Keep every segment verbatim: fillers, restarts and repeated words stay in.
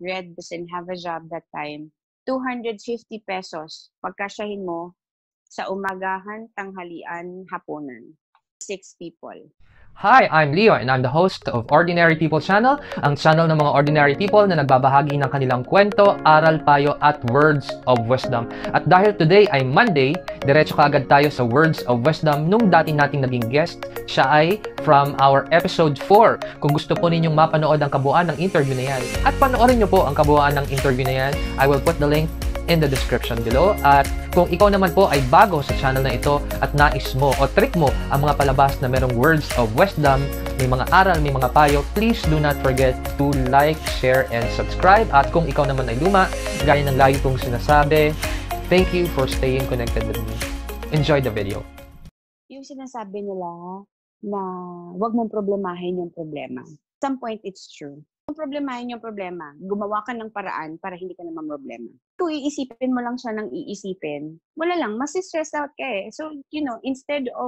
Red doesn't have a job that time. two hundred fifty pesos. Pagkasyahin mo sa umagahan, tanghalian, hapunan. Six people. Hi, I'm Leo and I'm the host of Ordinary People Channel, ang channel ng mga ordinary people na nagbabahagi ng kanilang kwento, aral, payo at words of wisdom. At dahil today ay Monday, diretso kaagad tayo sa words of wisdom nung dati nating naging guest. Siya ay from our episode four. Kung gusto po ninyong mapanood ang kabuuan ng interview na yan at panoorin nyo po ang kabuuan ng interview na yan, I will put the link in the description below. At kung ikaw naman po ay bago sa channel na ito at nais mo o trick mo ang mga palabas na merong words of wisdom, may mga aral, may mga payo, please do not forget to like, share, and subscribe. At kung ikaw naman ay luma, gaya ng lagi kong sinasabi, thank you for staying connected with me. Enjoy the video. Yung sinasabi nila na wag mong problemahin yung problema. At some point, it's true. Kung problemahin yung problema, gumawa ka ng paraan para hindi ka naman problema. Kung iisipin mo lang siya ng iisipin, wala lang, mas-stress out ka eh. So, you know, instead of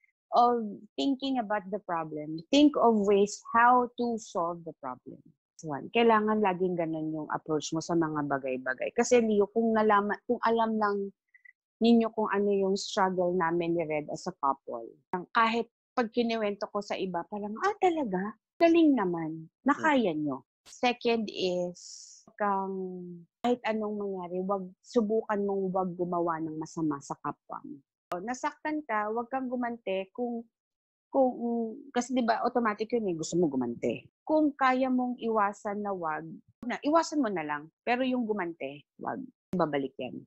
of thinking about the problem, think of ways how to solve the problem. One, kailangan laging ganun yung approach mo sa mga bagay-bagay. Kasi Leo, kung, nalaman, kung alam lang ninyo kung ano yung struggle namin ni Red as a couple, kahit pag kiniwento ko sa iba, parang, ah, talaga? Galing naman, nakaya nyo. Second is, kang kahit anong mangyari, wag subukan mong wag gumawa ng masama sa kapwa mo. So, nasaktan ka, wag kang gumante kung kung kasi 'di ba automatic yun eh, gusto mo gumante. Kung kaya mong iwasan na wag, na iwasan mo na lang, pero yung gumante, wag. Babalik yan.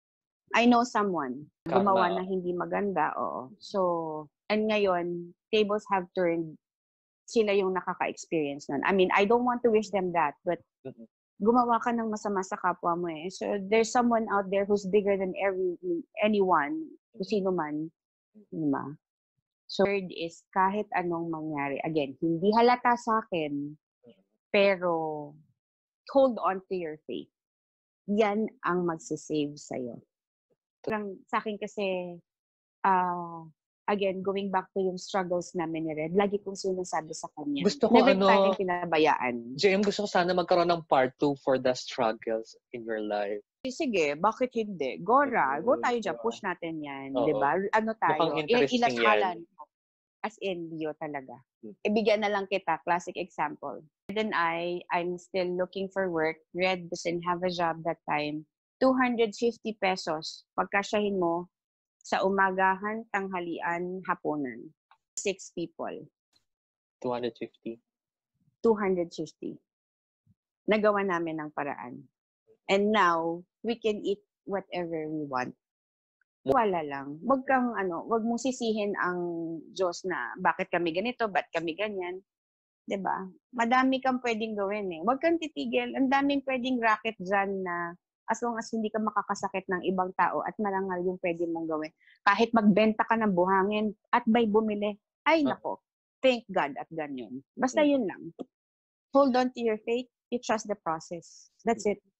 I know someone gumawa na hindi maganda, oo. So, and ngayon, tables have turned, sila yung nakaka-experience nun. I mean, I don't want to wish them that, but gumawa ka ng masama sa kapwa mo eh. So, there's someone out there who's bigger than every anyone, kung sino man. Diba? So, third is, kahit anong mangyari, again, hindi halata sa akin, pero hold on to your faith. Yan ang magsisave sa'yo. Sa akin kasi, ah, uh, again, going back to yung struggles namin ni Red, lagi kong sinasabi sa kanya. Gusto ko never ano, tayong pinabayaan. J M, gusto ko sana magkaroon ng part two for the struggles in your life. Sige, bakit hindi? Gora, go tayo dyan, push natin yan, di ba? Ano tayo? Mukhang interesting Ilashalan. yan. As in, Leo talaga. Ibigyan na lang kita, classic example. Red and I, I'm still looking for work. Red doesn't have a job that time. two hundred fifty pesos. Pagkasyahin mo, sa umagahan, tanghalian, hapunan. Six people. two hundred fifty. two hundred fifty. Nagawa namin ng paraan. And now, we can eat whatever we want. Wala lang. Wag kang, ano, wag mong sisihin ang Diyos na bakit kami ganito, ba't kami ganyan. 'Di ba? Madami kang pwedeng gawin eh. Wag kang titigil. Ang daming pwedeng racket dyan na as long as hindi ka makakasakit ng ibang tao at marangal yung pwede mong gawin. Kahit magbenta ka ng buhangin at may bumili, ay nako, thank God at ganyan. Basta yun lang. Hold on to your faith, you trust the process. That's it.